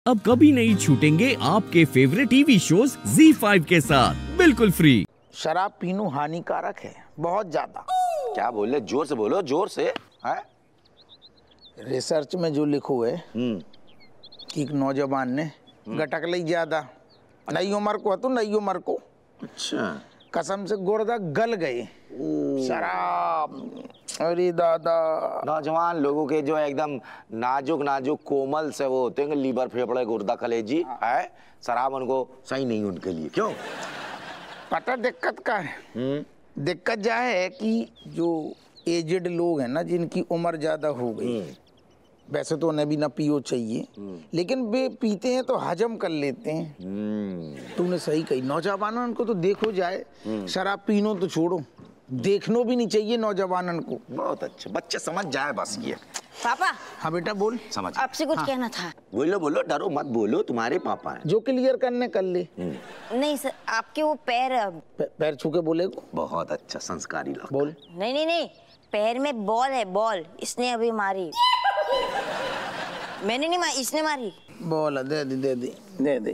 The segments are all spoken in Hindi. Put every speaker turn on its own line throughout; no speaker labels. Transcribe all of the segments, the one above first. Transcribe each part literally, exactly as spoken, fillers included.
अब कभी नहीं छूटेंगे आपके favourite TV shows Zee five के साथ बिल्कुल फ्री।
शराब पीना हानिकारक है बहुत ज्यादा।
क्या बोले? जोर से बोलो, जोर से। है
रिसर्च में जो लिखो है कि एक नौजवान ने गटक ली ज्यादा, नई उम्र को तो नई उम्र को
अच्छा
कसम से गुर्दा गल गए शराब। अरे दादा,
नौजवान लोगों के जो एकदम नाजुक नाजुक कोमल से वो होते हैं, लीवर फेफड़े गुर्दा कलेजी है, शराब उनको सही नहीं उनके लिए। क्यों
पता दिक्कत का है? दिक्कत क्या है कि जो एजेड लोग हैं ना, जिनकी उम्र ज्यादा हो गई, वैसे तो उन्हें भी ना पियो चाहिए, लेकिन वे पीते हैं तो हजम कर लेते हैं। तूने सही कही, नौजवानों को तो देखो जाए, शराब पीनो तो छोड़ो, देखनो भी नहीं चाहिए नौजवानन को।
बहुत अच्छे बच्चे समझ जाए बस ये।
पापा।
हाँ बेटा बोल।
समझ
आपसे कुछ
हाँ।
कहना था।
बोलो बोलो, डरो मत, बोलो, तुम्हारे पापा हैं।
जो क्लियर करने कर ले।
नहीं सर, आपके वो पैर
पे, पैर छू के बोले को।
बहुत अच्छा संस्कारी लोग।
बोल।
नहीं नहीं नहीं, पैर में बॉल है, बॉल इसने अभी मारी। मैंने नहीं मारी, इसने मारी।
बॉल दे दे दे दे दे दे।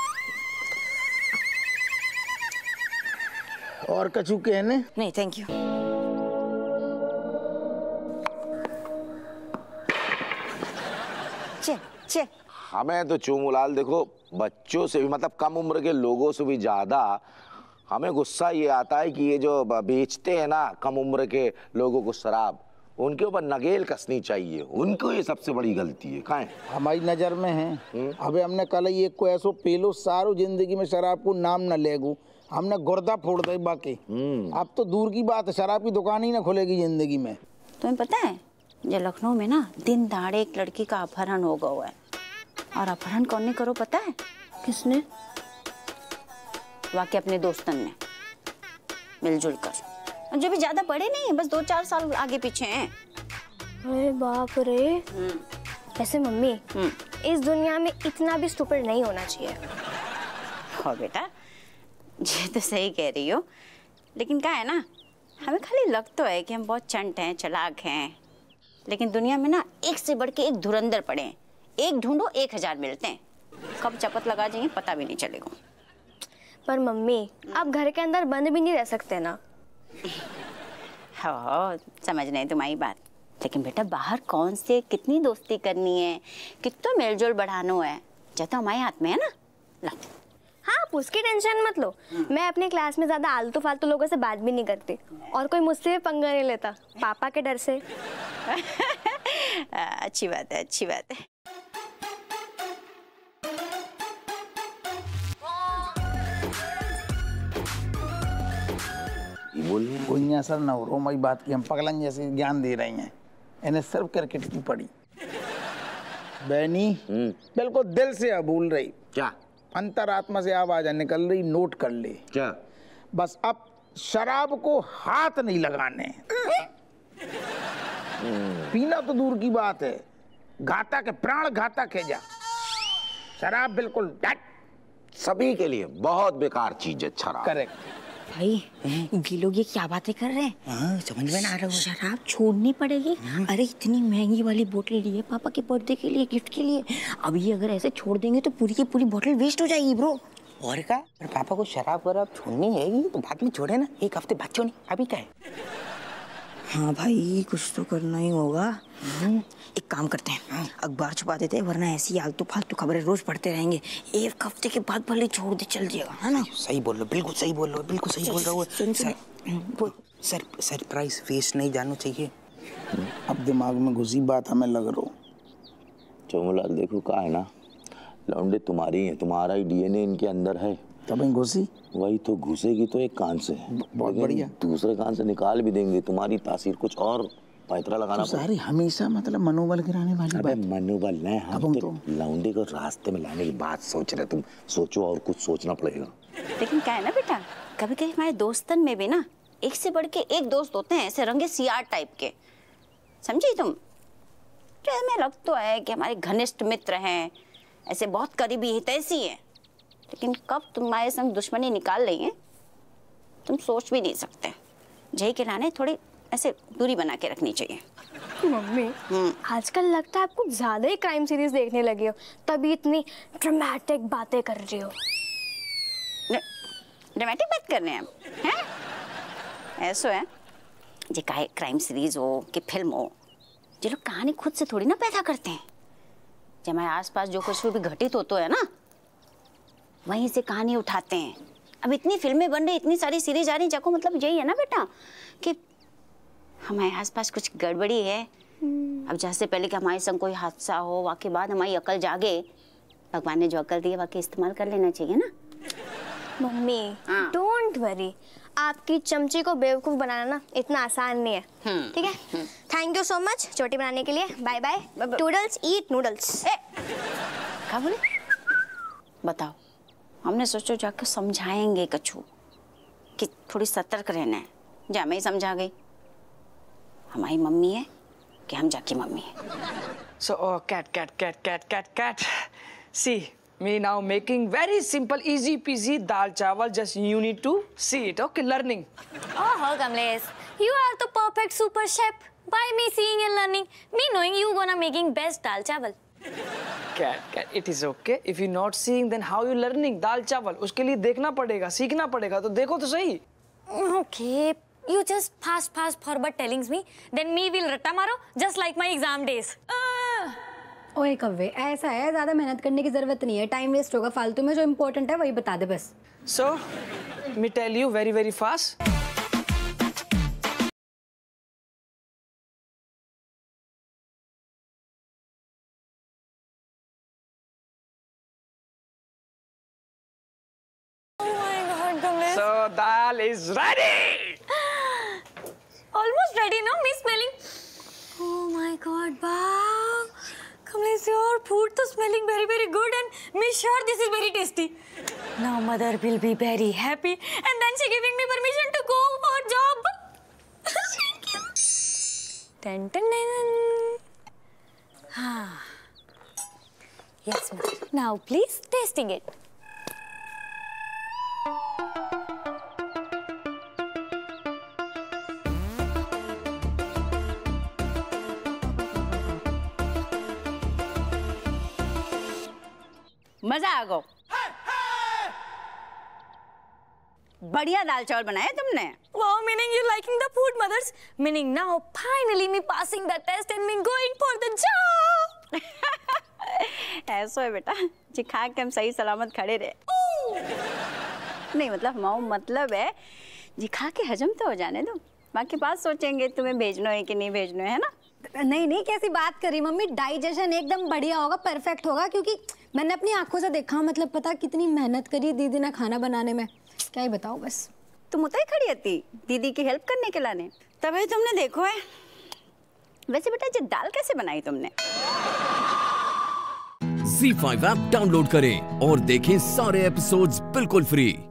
और कछु कहने?
नहीं थैंक यू। चल चल।
हमें तो चूमुलाल देखो, बच्चों से भी, मतलब कम उम्र के लोगों से भी ज्यादा हमें गुस्सा ये आता है कि ये जो बेचते हैं ना कम उम्र के लोगों को शराब, उनके ऊपर नकेल कसनी चाहिए। उनको ये सबसे बड़ी गलती है। कहाँ है?
हमारी नजर में है। अबे हमने कल ही एक को ऐसो पेलो सारो जिंदगी में शराब को नाम न लेगू, हमने गुर्दा फोड़ दे बाकी। अब तो दूर की बात है, शराब की दुकान ही ना खुलेगी जिंदगी में।
तुम्हें पता है, ये लखनऊ में ना दिन दहाड़े एक लड़की का अपहरण हो गया है। और अपहरण कौन ने करो पता है? किसने? वाकई अपने दोस्तन ने मिलजुल कर, जो भी ज्यादा बड़े नहीं है, बस दो चार साल आगे पीछे हैं।
अरे बाप रे। ऐसे मम्मी, इस दुनिया में इतना भी स्टूपिड नहीं होना चाहिए।
हाँ बेटा, ये तो सही कह रही हो, लेकिन क्या है ना, हमें खाली लग तो है कि हम बहुत चंट हैं, चालाक हैं, लेकिन दुनिया में ना एक से बढ़ के एक धुरंधर पड़े हैं। एक ढूंढो एक हजार मिलते हैं, कब चपत लगा जाएंगे पता भी नहीं चलेगा।
पर मम्मी, आप घर के अंदर बंद भी नहीं रह सकते ना।
हाँ समझ नहीं तुम्हारी बात, लेकिन बेटा बाहर कौन से कितनी दोस्ती करनी है, कितना मेलजोल बढ़ाना है, जब तो हमारे हाथ में है ना। ला।
हाँ आप उसकी टेंशन मत लो, मैं अपने क्लास में ज्यादा आलतू फालतू लोगों से बात भी नहीं करती, और कोई मुझसे भी पंगा नहीं लेता, पापा के डर से।
अच्छी बात है, अच्छी बात है।
कोई असर ना हो रो मई बात की, हम पगलन जैसे ज्ञान दे रही हैं, इन्हें सिर्फ क्रिकेट की पड़ी। बैनी बिल्कुल दिल से बोल रही,
क्या
अंतरात्मा से आवाज निकल रही, नोट कर ले।
क्या?
बस अब शराब को हाथ नहीं लगाने। पीना तो दूर की बात है, घातक है, प्राण घातक है। जा शराब बिल्कुल
सभी के लिए बहुत बेकार चीज है शराब।
करेक्ट।
भाई ये लोग ये क्या बातें कर रहे हैं?
हाँ, समझ में ना आ रहा है।
शराब छोड़नी पड़ेगी? अरे इतनी महंगी वाली बोतल ली है पापा के बर्थडे के लिए, गिफ्ट के लिए। अब ये अगर ऐसे छोड़ देंगे तो पूरी की पूरी बोतल वेस्ट हो जाएगी ब्रो।
और क्या, पर पापा को शराब वराब छोड़नी है तो बाद में छोड़े ना, एक हफ्ते बाद छोड़नी, अभी क्या है।
हाँ भाई कुछ तो करना ही होगा। एक काम करते हैं, अखबार छुपा देते हैं, वरना ऐसी आलतू फालतू खबरें रोज पढ़ते रहेंगे, एक हफ्ते के बाद भले छोड़ दे चल जाएगा, है ना।
सही बोल रहे हो, बिल्कुल सही बोल रहे हो, बिल्कुल सही बोल रहे हो। सर, सर सरप्राइज वेस्ट नहीं जाना चाहिए।
अब दिमाग में घुसी बात हमें लग रहा।
चोमलाल देखो का है ना, लौंडे तुम्हारी हैं, तुम्हारा ही डीएनए इनके अंदर है,
तब घुसी
वही तो घुसेगी तो एक कान से,
बहुत बढ़िया,
दूसरे कान से निकाल भी देंगे, तुम्हारी तासीर कुछ और पैतरा लगाना।
तो सारी हमेशा मतलब मनोबल गिराने वाली बात।
मनोबल नहीं, हम तो,
तो
लौंडे को रास्ते में लाने की बात सोच रहे, तुम सोचो और कुछ सोचना पड़ेगा।
लेकिन क्या है ना बेटा, कभी कभी हमारे दोस्तन में भी ना एक से बढ़ के एक दोस्त होते हैं, ऐसे रंगे सियार टाइप के, समझी तुम। तो हमें लग तो है कि हमारे घनिष्ठ मित्र हैं, ऐसे बहुत करीबी हितैषी हैं, लेकिन कब तुम्हारे संग दुश्मनी निकाल रही है तुम सोच भी नहीं सकते। जय के लाने थोड़ी ऐसे दूरी बना के रखनी चाहिए।
मम्मी आजकल लगता है आप कुछ ज्यादा ही क्राइम सीरीज देखने लगी हो, तभी इतनी ड्रामेटिक बातें कर रही हो।
ड्रामेटिक बात कर रहे हैं हम, हैं? ऐसा है जे काहे क्राइम सीरीज हो कि फिल्म हो, जो लोग कहानी खुद से थोड़ी ना पैदा करते हैं। जब हमारे आसपास जो कुछ भी घटित होता है ना, वहीं से कहानी उठाते हैं। अब इतनी फिल्में बन रही, इतनी सारी सीरीज आ रही, जाको मतलब यही है ना बेटा कि हमारे आसपास कुछ गड़बड़ी है। अब जैसे पहले कि हमारे संग कोई हादसा हो, वाके बाद हमारी अकल जागे, भगवान ने जो अकल दी है वाके इस्तेमाल कर लेना चाहिए ना।
मम्मी डोंट वरी, आपकी चमची को बेवकूफ बनाना ना इतना आसान नहीं है, ठीक है? थैंक यू सो मच चोटी बनाने के लिए। Bye bye. Noodles eat noodles.
क्या बोले? बताओ, हमने सोचो जाकर समझाएंगे कछु कि थोड़ी सतर्क रहना है। जा मैं ही समझा गई, हमारी मम्मी है कि हम जाकी मम्मी है।
So, oh, cat, cat, cat, cat, cat, cat. See, me now making very simple, easy peasy dal chawal. Just you need to see it, okay? Learning.
Oh, Kamlesh, you are the perfect super chef. By me seeing and learning, me knowing you gonna making best dal chawal.
Cat, cat, it is okay. If you not seeing, then how you learning dal chawal? उसके लिए देखना पड़ेगा, सीखना पड़ेगा. तो देखो तो सही.
Okay, you just fast fast forward telling me, then me will ratta maro just like my exam days.
ओए कव्वे, ऐसा है, ज्यादा मेहनत करने की जरूरत नहीं है, टाइम वेस्ट होगा फालतू में। जो इम्पोर्टेंट है वही बता दे बस।
So, me tell you very very fast. So dal is ready.
Almost ready, no? Me smelling. Oh my God, wow! Kamlesh, your food to smelling very very good, and me sure this is very tasty. Now mother will be very happy, and then she giving me permission to go for job. Thank you. Dun, dun, dun, dun. Ah. Yes, mother. Now please tasting it.
मजा आ गो। बढ़िया दाल चावल बनाए तुमने।
Wow, meaning you liking the food, mothers? Meaning now finally me passing the test and me going for the job.
ऐसा है बेटा, जी खा के हम सही सलामत खड़े रहे। नहीं मतलब माओ मतलब है जी खा के हजम तो हो जाने दो, बाकी बात सोचेंगे तुम्हें भेजना है कि नहीं भेजना है ना।
नहीं नहीं, कैसी बात करी मम्मी, डाइजेशन एकदम बढ़िया होगा, परफेक्ट होगा, क्योंकि मैंने अपनी आंखों से देखा। मतलब पता कितनी मेहनत करी दीदी ने खाना बनाने में, क्या ही बताऊं बस।
तुम उतना ही खड़ी थी दीदी की हेल्प करने के लाने, तभी तुमने देखो है। वैसे बेटा ये दाल कैसे बनाई तुमने?
ज़ी फाइव ऐप डाउनलोड करें और देखें सारे एपिसोड्स बिल्कुल फ्री।